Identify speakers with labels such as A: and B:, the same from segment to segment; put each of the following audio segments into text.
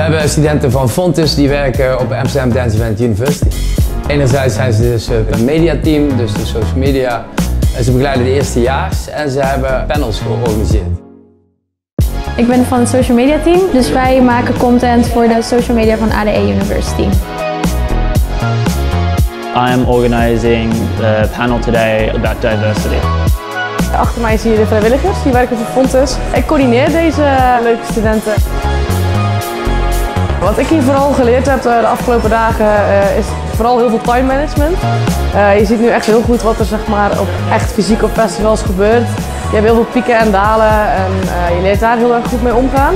A: hebben studenten van Fontes die werken op Amsterdam Dance Event University. Enerzijds zijn ze dus het mediateam, dus de social media. Ze begeleiden de eerstejaars en ze hebben panels georganiseerd.
B: Ik ben van het social media team, dus wij maken content voor de social media van ADE University.
C: I am organizing the panel today about diversity.
D: Achter mij zie je de vrijwilligers, die werken voor Fontes. Ik coördineer deze leuke studenten. Wat ik hier vooral geleerd heb de afgelopen dagen is vooral heel veel time management. Je ziet nu echt heel goed wat er zeg maar, op echt fysiek op festivals gebeurt. Je hebt heel veel pieken en dalen en je leert daar heel erg goed mee omgaan.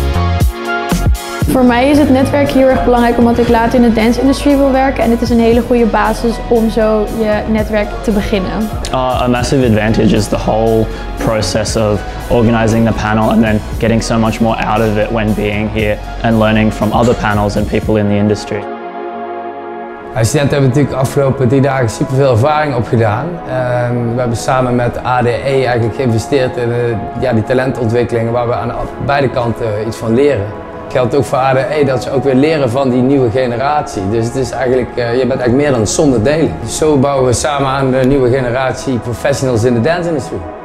B: Voor mij is het netwerk heel erg belangrijk omdat ik later in de dance-industrie wil werken en dit is een hele goede basis om zo je netwerk te beginnen.
C: A massive advantage is the whole process of organizing the panel and then getting so much more out of it when being here and learning from other panels and people in the industry.
A: De studenten hebben natuurlijk de afgelopen 3 dagen superveel ervaring opgedaan. We hebben samen met ADE eigenlijk geïnvesteerd in die talentontwikkelingen waar we aan beide kanten iets van leren. Het geldt ook voor ADE dat ze ook weer leren van die nieuwe generatie. Dus het is eigenlijk, je bent eigenlijk meer dan een som der delen. Dus zo bouwen we samen aan de nieuwe generatie professionals in de dance industry.